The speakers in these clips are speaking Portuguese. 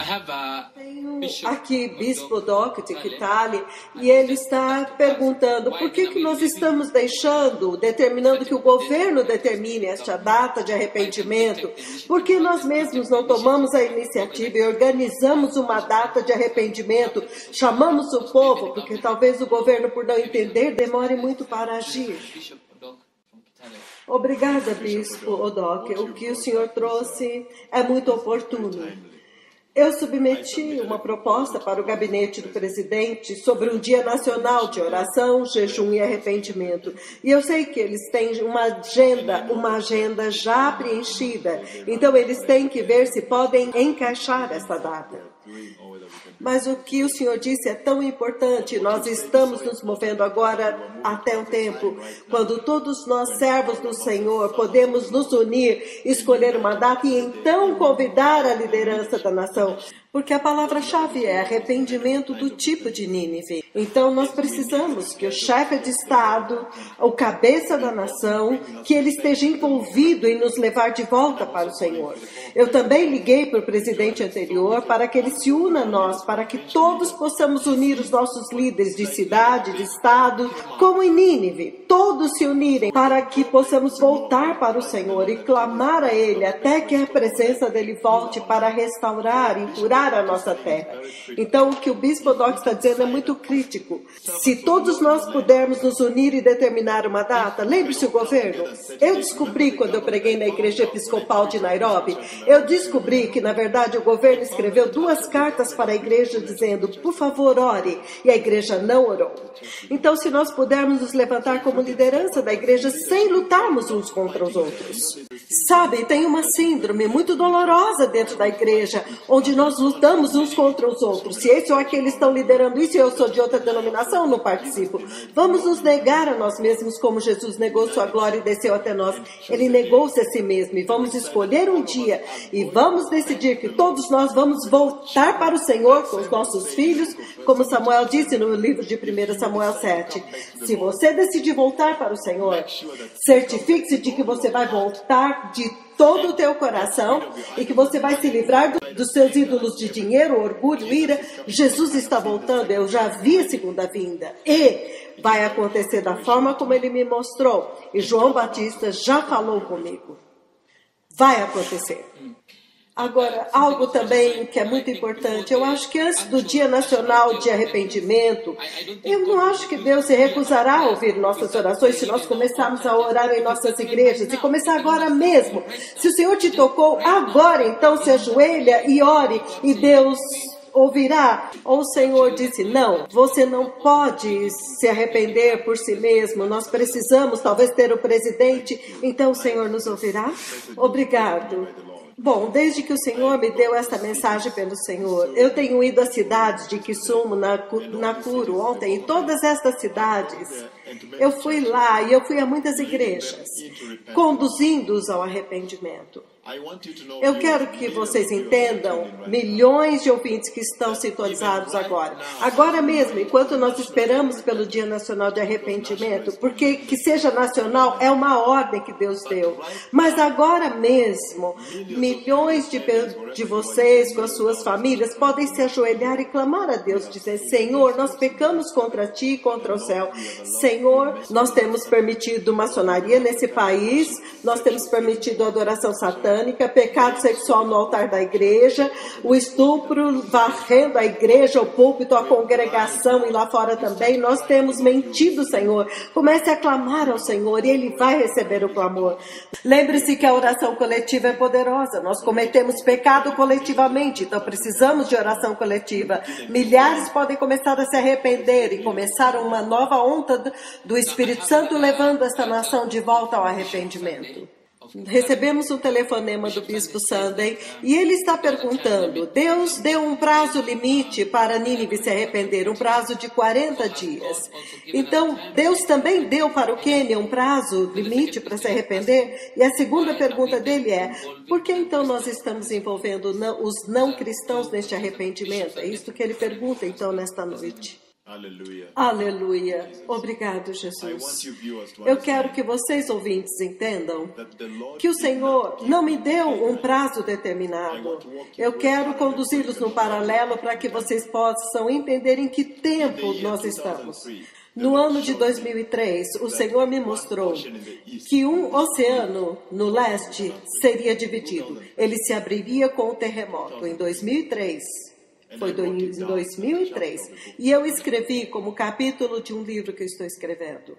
Tenho aqui Bispo Doc de Kitale, e ele está perguntando por que nós estamos determinando que o governo determine esta data de arrependimento, porque nós mesmos não tomamos a iniciativa e organizamos uma data de arrependimento, chamamos o povo, porque talvez o governo, por não entender, demore muito para agir. Obrigada, Bispo Odoc. O que o senhor trouxe é muito oportuno. Eu submeti uma proposta para o gabinete do presidente sobre um dia nacional de oração, jejum e arrependimento. E eu sei que eles têm uma agenda já preenchida. Então, eles têm que ver se podem encaixar essa data. Mas o que o senhor disse é tão importante. Nós estamos nos movendo agora até um tempo quando todos nós, servos do Senhor, podemos nos unir, escolher uma data e então convidar a liderança da nação. Porque a palavra-chave é arrependimento do tipo de Nínive. Então, nós precisamos que o chefe de Estado, o cabeça da nação, que ele esteja envolvido em nos levar de volta para o Senhor. Eu também liguei para o presidente anterior para que ele se una a nós, para que todos possamos unir os nossos líderes de cidade, de Estado, como em Nínive. Todos se unirem para que possamos voltar para o Senhor e clamar a Ele até que a presença dEle volte para restaurar e curar a nossa terra. Então, o que o Bispo Doc está dizendo é muito crítico. Se todos nós pudermos nos unir e determinar uma data, lembre-se o governo. Eu descobri, quando eu preguei na Igreja Episcopal de Nairobi, eu descobri que, na verdade, o governo escreveu 2 cartas para a igreja dizendo, por favor, ore, e a igreja não orou. Então, se nós pudermos nos levantar como liderança da igreja sem lutarmos uns contra os outros. Sabe, tem uma síndrome muito dolorosa dentro da igreja, onde nós lutamos uns contra os outros. Se esse ou aquele estão liderando isso e eu sou de outra denominação, não participo. Vamos nos negar a nós mesmos como Jesus negou sua glória e desceu até nós. Ele negou-se a si mesmo. E vamos escolher um dia e vamos decidir que todos nós vamos voltar para o Senhor com os nossos filhos, como Samuel disse no livro de 1 Samuel 7. Se você decidir voltar para o Senhor, certifique-se de que você vai voltar de todo o teu coração e que você vai se livrar dos seus ídolos de dinheiro, orgulho, ira. Jesus está voltando, eu já vi a segunda vinda. E vai acontecer da forma como ele me mostrou. E João Batista já falou comigo. Vai acontecer. Agora, algo também que é muito importante, eu acho que antes do Dia Nacional de Arrependimento, eu não acho que Deus se recusará a ouvir nossas orações se nós começarmos a orar em nossas igrejas, e começar agora mesmo. Se o Senhor te tocou agora, então se ajoelha e ore, e Deus ouvirá. Ou o Senhor disse, não, você não pode se arrepender por si mesmo, nós precisamos talvez ter o presidente, então o Senhor nos ouvirá? Obrigado. Bom, desde que o Senhor me deu esta mensagem pelo Senhor, eu tenho ido às cidades de Kisumu, Nakuru, ontem, e todas estas cidades, eu fui lá e eu fui a muitas igrejas, conduzindo-os ao arrependimento. Eu quero que vocês entendam, milhões de ouvintes que estão sintonizados agora. Agora mesmo, enquanto nós esperamos pelo Dia Nacional de Arrependimento, porque que seja nacional é uma ordem que Deus deu. Mas agora mesmo, milhões de vocês com as suas famílias podem se ajoelhar e clamar a Deus, dizer, Senhor, nós pecamos contra Ti e contra o céu. Senhor, nós temos permitido maçonaria nesse país, nós temos permitido adoração satânica, pecado sexual no altar da igreja, o estupro varrendo a igreja, o púlpito, a congregação e lá fora também. Nós temos mentido, Senhor. Comece a clamar ao Senhor e Ele vai receber o clamor. Lembre-se que a oração coletiva é poderosa. Nós cometemos pecado coletivamente, então precisamos de oração coletiva. Milhares podem começar a se arrepender e começar uma nova onda do Espírito Santo levando esta nação de volta ao arrependimento. Recebemos um telefonema do Bispo Sunday e ele está perguntando, Deus deu um prazo limite para Nínive se arrepender, um prazo de 40 dias. Então, Deus também deu para o Quênia um prazo limite para se arrepender? E a segunda pergunta dele é, por que então nós estamos envolvendo os não cristãos neste arrependimento? É isso que ele pergunta então nesta noite. Aleluia. Obrigado, Jesus. Eu quero que vocês, ouvintes, entendam que o Senhor não me deu um prazo determinado. Eu quero conduzi-los no paralelo para que vocês possam entender em que tempo nós estamos. No ano de 2003, o Senhor me mostrou que um oceano no leste seria dividido. Ele se abriria com o terremoto em 2003. Foi em 2003. E eu escrevi como capítulo de um livro que eu estou escrevendo.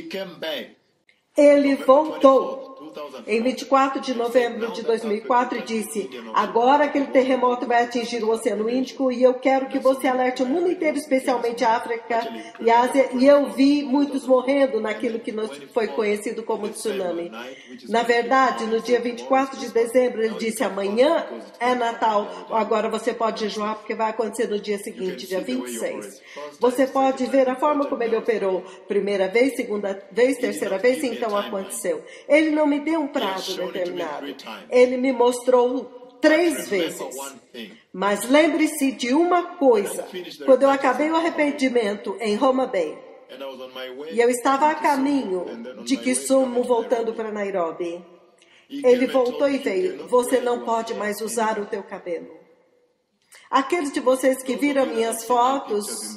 Ele voltou em 24 de novembro de 2004 e disse: agora aquele terremoto vai atingir o Oceano Índico e eu quero que você alerte o mundo inteiro, especialmente a África e a Ásia. E eu vi muitos morrendo naquilo que foi conhecido como tsunami. Na verdade, no dia 24 de dezembro, ele disse: amanhã é Natal, agora você pode jejuar porque vai acontecer no dia seguinte, dia 26. Você pode ver a forma como ele operou. Primeira vez, segunda vez, terceira vez, então aconteceu. Ele não me deu um prazo determinado. Ele me mostrou 3 vezes. Mas lembre-se de uma coisa. Quando eu acabei o arrependimento em Homa Bay, e eu estava a caminho de Kisumu voltando para Nairobi, ele voltou e veio: você não pode mais usar o teu cabelo. Aqueles de vocês que viram minhas fotos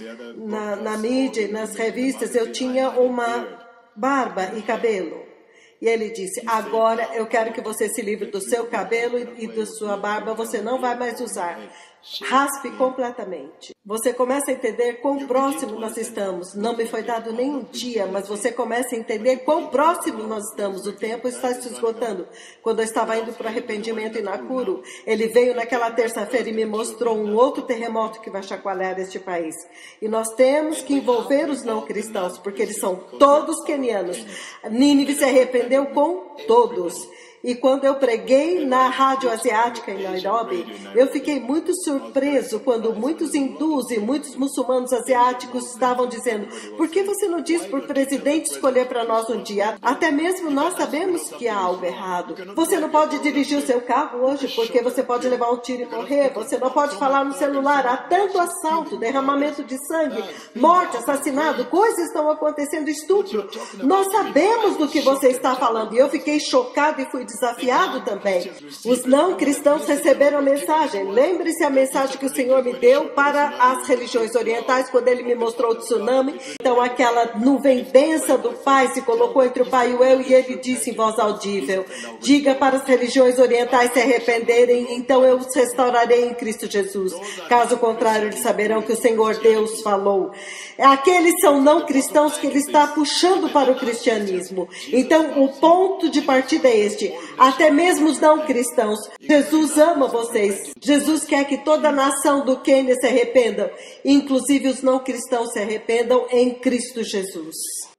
na mídia e nas revistas, eu tinha uma barba e cabelo. E ele disse: agora eu quero que você se livre do seu cabelo e da sua barba, você não vai mais usar. Raspe completamente. Você começa a entender quão próximo nós estamos. Não me foi dado nem um dia, mas você começa a entender quão próximo nós estamos. O tempo está se esgotando. Quando eu estava indo para o arrependimento em Nakuru, ele veio naquela terça-feira e me mostrou um outro terremoto que vai chacoalhar este país. E nós temos que envolver os não cristãos, porque eles são todos quenianos. Nínive se arrependeu com todos. E quando eu preguei na rádio asiática em Nairobi, eu fiquei muito surpreso quando muitos hindus e muitos muçulmanos asiáticos estavam dizendo: por que você não diz para o presidente escolher para nós um dia? Até mesmo nós sabemos que há algo errado. Você não pode dirigir o seu carro hoje porque você pode levar um tiro e morrer. Você não pode falar no celular. Há tanto assalto, derramamento de sangue, morte, assassinato, coisas estão acontecendo, estupro. Nós sabemos do que você está falando. E eu fiquei chocado e fui desafiado também. Os não cristãos receberam a mensagem. Lembre-se a mensagem que o Senhor me deu para as religiões orientais quando ele me mostrou o tsunami. Então aquela nuvem densa do Pai se colocou entre o Pai e o eu, e ele disse em voz audível: diga para as religiões orientais se arrependerem, então eu os restaurarei em Cristo Jesus. Caso contrário, eles saberão que o Senhor Deus falou. Aqueles são não cristãos que ele está puxando para o cristianismo. Então o ponto de partida é este: até mesmo os não cristãos, Jesus ama vocês. Jesus quer que toda a nação do Quênia se arrependa, inclusive os não cristãos se arrependam em Cristo Jesus.